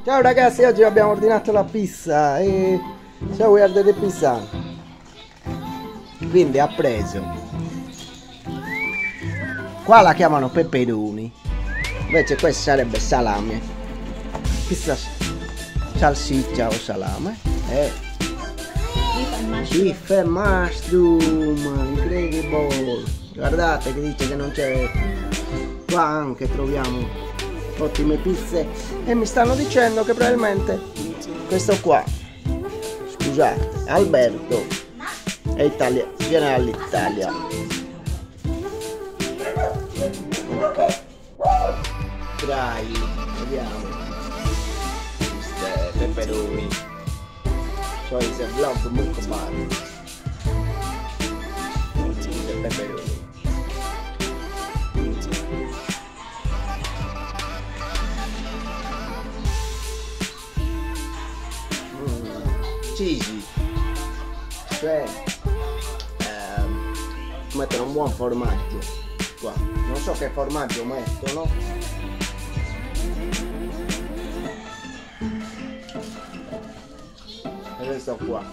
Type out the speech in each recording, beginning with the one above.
Ciao ragazzi, oggi abbiamo ordinato la pizza e so we ordered the pizza. Quindi ha preso. Qua la chiamano peperoni, invece questo sarebbe salame. Pizza salsiccia o salame. Beef and mushroom, incredible. Guardate che dice che non c'è. Qua anche troviamo ottime pizze e mi stanno dicendo che probabilmente questo qua, scusate, Alberto è viene dall'Italia. Ok, dai, vediamo queste peperoni, so is a vlog mukbang, queste peperoni. Cheesy, cioè mettono un buon formaggio qua, non so che formaggio mettono. E questo qua,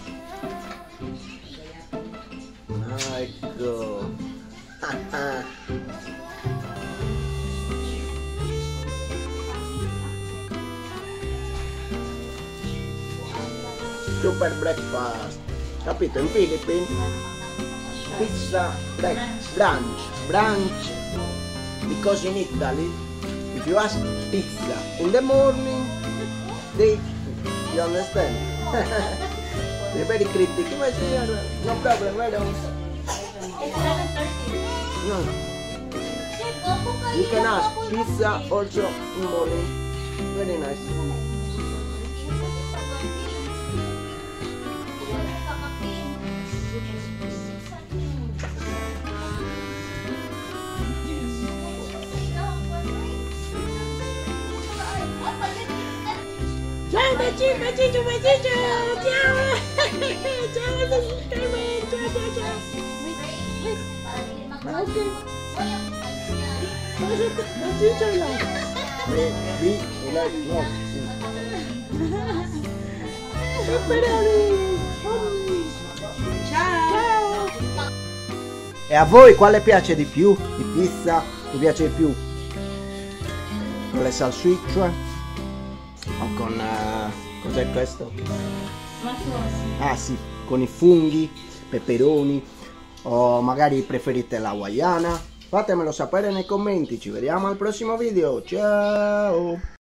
ecco. Super breakfast, capito? In Philippines pizza brunch, because in Italy if you ask pizza in the morning they, you understand? They're very critical. No problem, why don't no. You can ask pizza also in morning, very nice. Ciao bacino, ciao! Ma ok. Bacino là. No. Ciao! E a voi quale piace di più? Di pizza? Vi piace di più? Con le salsicce? O con cos'è questo? Ah sì, con i funghi, peperoni, o magari preferite la hawaiana? Fatemelo sapere nei commenti, ci vediamo al prossimo video, ciao!